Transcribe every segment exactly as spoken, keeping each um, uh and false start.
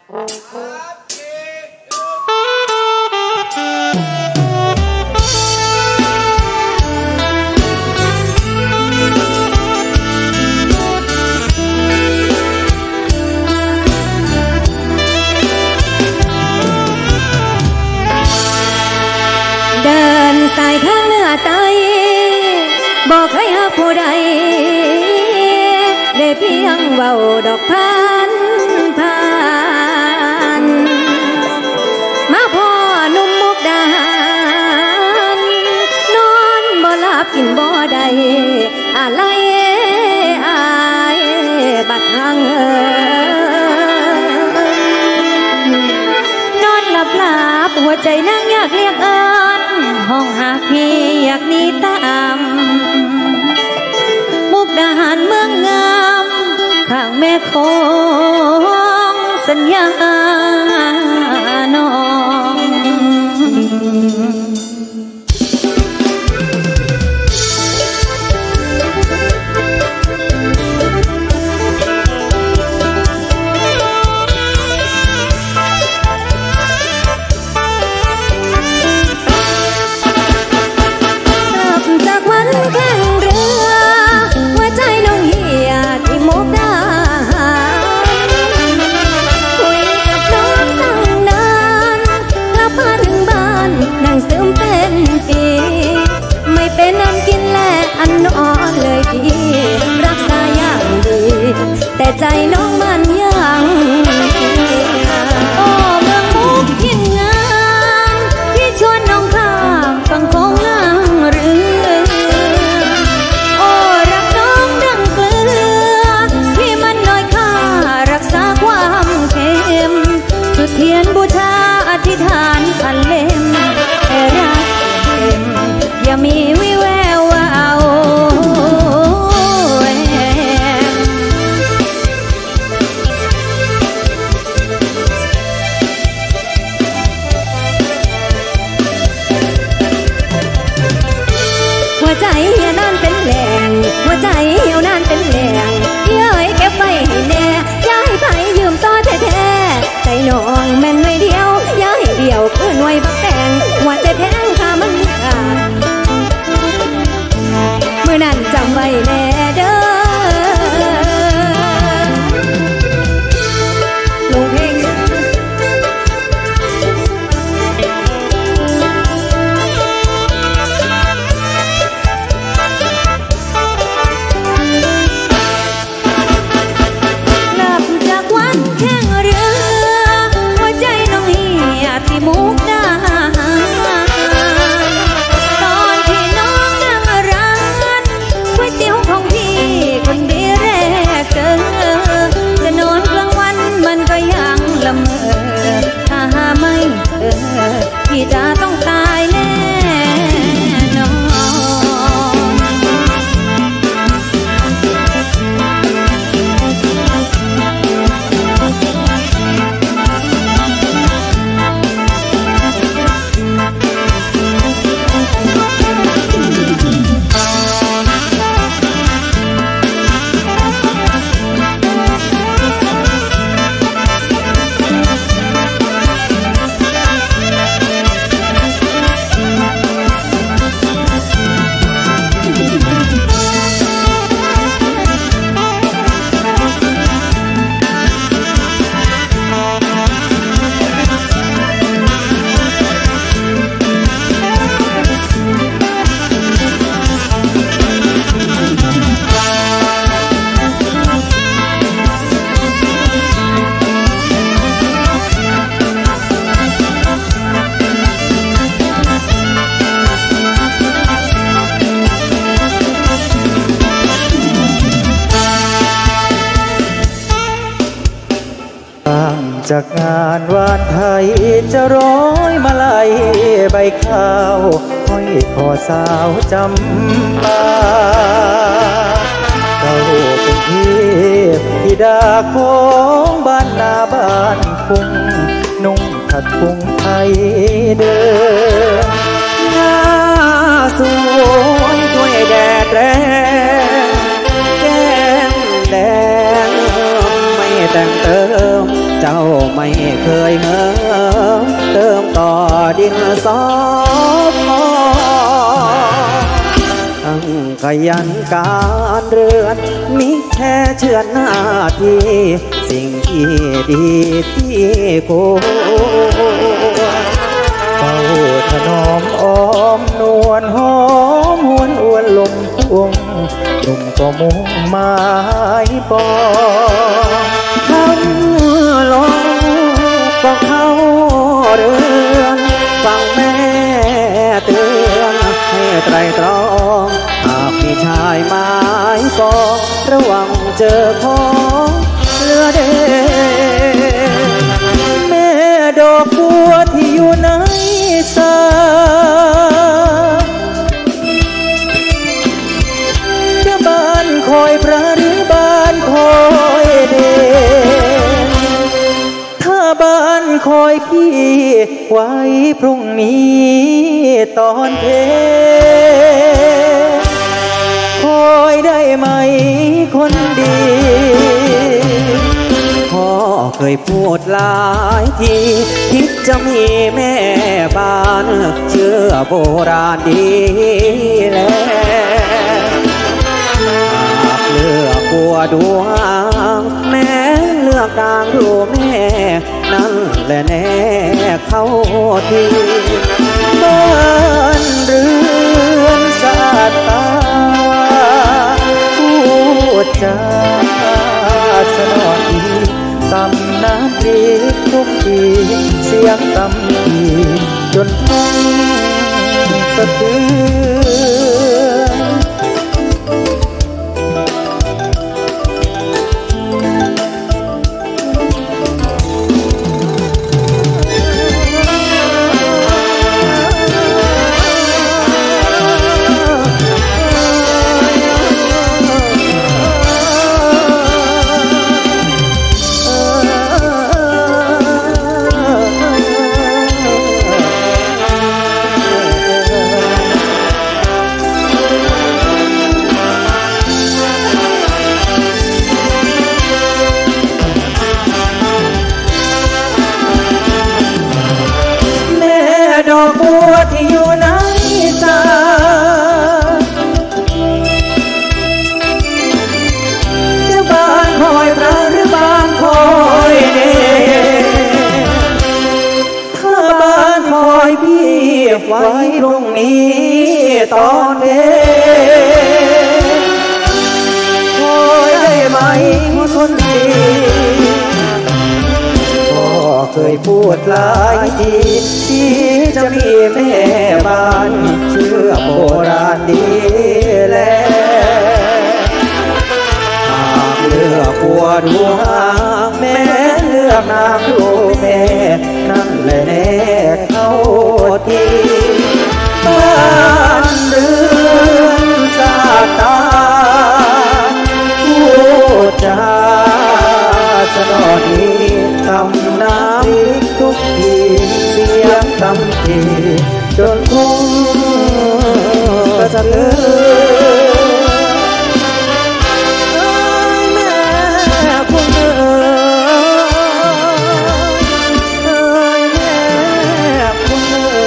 สายข้างเนื้อไตบอกให้หาผู้ใดได้เพียงเว้าดอกพันผ่านมาพ่อนุ่มมุกดาหารนอนบ่หลับกินบ่ได้อะไรอายบัดหังนอนหลับหลับหัวใจนั่งอยากเรียกเอิญห้องหาพี่อยากหนีตามมุกดาหารเมืองงามข้างแม่คงสัญญาน้องจากวันแข่งเรือหัวใจน้องเหี่ยที่มุกดาหารคุยกับน้องตั้งนานกลับมาถึงบ้านนั่งซึมเป็นปีไม่เป็นอันกินและอันนอนเลยพี่รักษาอย่างดีแต่ใจน้องมันยังโอ้เมืองมุกทินงามที่ชวนน้องข้ามฝั่งโค้งนั่งเรือโอ้รักน้องดังเกลือที่มันน้อยค่ารักษาความเค็มจุดเทียนบูชาอธิษฐานพันเล่มแต่รักเต็มอย่ามีวิแววว่าเอาหัวใจเหี่ยวนั่นเป็นแหล่งหัวใจเหี่ยวนั่นเป็นแหล่งเย้ยเก็บไว้ให้แน่อย่าให้ไผยืมต่อแท้ๆใจน้องแม่นหน่วยเดียวอย่าให้เดียวคือหน่วยบักแตงหัวใจแพงค่ามันขาดเมื่อนั้นจำไว้แน่เด้อลงเพลงที่มุกดาหารตอนที่น้องนั่งร้านก๋วยเตี๋ยวของพี่คนดีแรกเจอจะนอนกลางวันมันก็ยังละเมอถ้าหาไม่เจอพี่จะต้องตายแน่นอนจากงานวานไทยจะร้อยมาลัยใบข้าวห้อยคอสาวจำปาเราเป็นเทพธิดาของบ้านนาบ้านคุ้งนุ่งถัดคุ้งไทยเดินหน้าสวยด้วยแดดแรงแก้มแดงไม่แต่งเติมเจ้าไม่เคยเหิมเติมต่อดินสอพอตั้งขยันการเรือนมิแค่เชื่อหน้าที่สิ่งที่ดีที่ควรเฝ้าถนอมอ้อมนวลหอมหวนอวนลมพวงหนุ่มก็มุ่งหมายปองทำลงก็เข้าเรือนฟังแม่เตือนให้ไตรตรองหากมีชายหมายปองระวังเจอของเรือเดแม่ดอกบัวที่อยู่ในสาจะบ้านคอยพระหรือบ้านคอยเดถ้าบ้านคอยพี่ไว้พรุ่งนี้ตอนเพคอยได้ไหมคนดีพ่อเคยพูดหลายทีคิดจะมีแม่บ้านเชื่อโบราณดีแล้วหากเลือกบัวดวงแม่เลือกนางดูแม่นั่นแหละแน่เข้าทีบ้านเรือนสะอาดตาพูดจาสนอดีตำน้ำพริกทุกทีเสียงตำทีจนท้องสะเทือนดอกบัวที่อยู่ในสาจะบ้านคอยพระหรือบ้านคอยเดถ้าบ้านคอยพี่ไว้ตรงนี้ตอนเดคอยได้ไหมคนดีเคยพูดหลายทีที่จะมีแม่บ้านเชื่อโบราณดีแล้วหากเลือกบัวดวงแม่เลือกนางดูแม่นั่นแหละแน่เข้าทีบ้านเรือนสะอาดตาพูดจาสนอดีทำน้ำทุกทีเสียงตำทีจนคงสะเทือนแม่คงเอ่ยแม่คงเอ่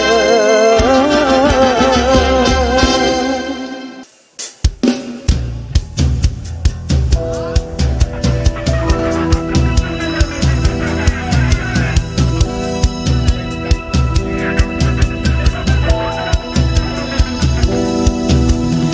ย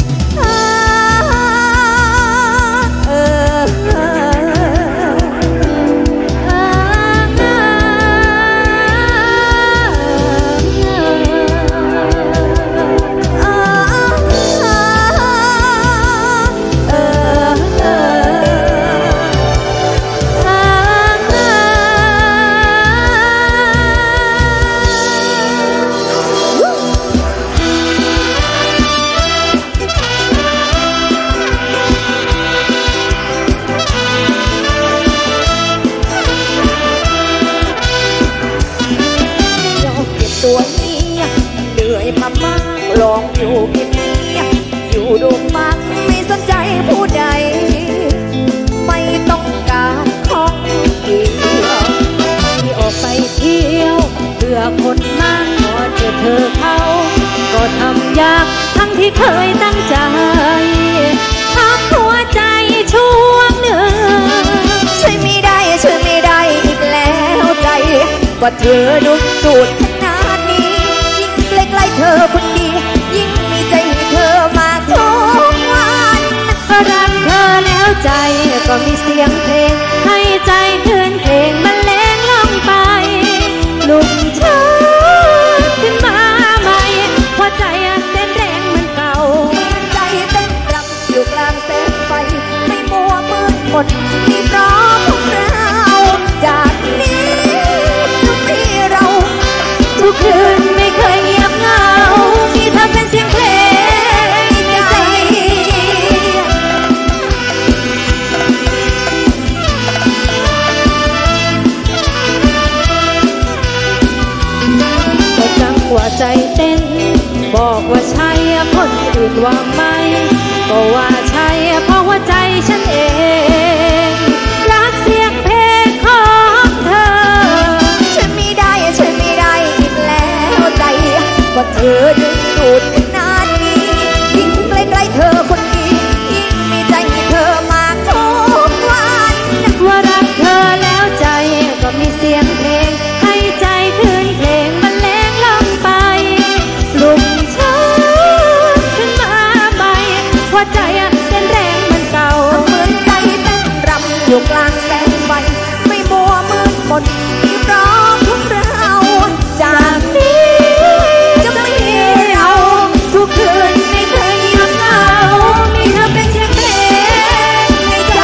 ที่เคยตั้งใจพักหัวใจช่วงหนึ่งช่วยไม่ได้ช่วยไม่ได้อีกแล้วใจก็เธอดุดูดขนาดนี้ยิ่งใกล้ๆเธอคนดียิ่งมีใจให้เธอมาทุกวันรักเธอแล้วใจก็มีเสียงเพลงให้ใจคืนเพลงมันแรงล่องไปลุกช้าขึ้นมาใหม่หัวใจเต้นแรงเหมือนเก่าใจเต้นรำอยู่กลางแสงไฟไม่มัวมืดหมดมีพร้อมพวกเราจากนี้ทุกที่เราทุกคืนไม่เคยเงียบเหงามีเธอเป็นเสียงเพลงในใจก็จังว่าใจเต้นบอกว่าใช่คนอื่นว่าไม่ก็ว่าใช่เพราะว่าใจฉันเองรักเสียงเพลงของเธอฉันไม่ได้ฉันไม่ได้อีกแล้วใจก็เธอดึงดูดขนาดนี้ยิ่งใกล้ๆเธอคนดียิ่งมีใจให้เธอมากทุกวันว่ารักเธอแล้วใจก็มีเสียงเพลงให้ใจคืนเพลงมันแรงล่องไปลุกช้าขึ้นมาใหม่หัวใจเต้นแรงเหมือนเก่าเหมือนใจเต้นรำอยู่กลางแสงไฟไม่มัวมืดมนที่รอพวกเราจากนี้จะไม่เราทุกคืนไม่เคยเงียบเหงามีเธอเป็นเสียงเพลงในใจ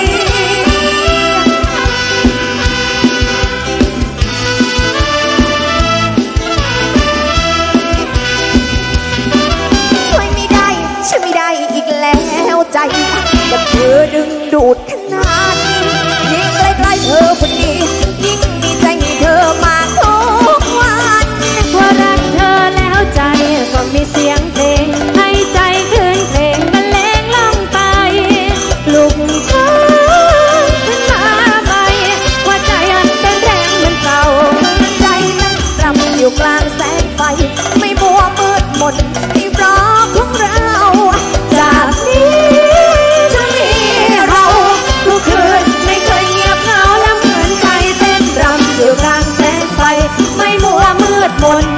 ช่วยไม่ได้ช่วยไม่ได้อีกแล้วใจก็เธอดึงดูดขนาดนี้ยิ่งใกล้ๆเธอคนดียิ่งมีใจให้เธอมาทุกวันว่ารักเธอแล้วใจก็มีเสียงเพลงให้ใจคืนเพลงมันแรงล่องไปลุกช้าขึ้นมาใหม่หัวใจเต้นแรงเหมือนเก่าใจนั้นรำอยู่กลางแสงไฟไม่มัวมืดมนที่รอของเราจากนี้จะมีเราทุกคืนไม่เคยเงียบเหงาและเหมือนใจเต้นรำอยู่กลางแสงไฟไม่มัวมืดมน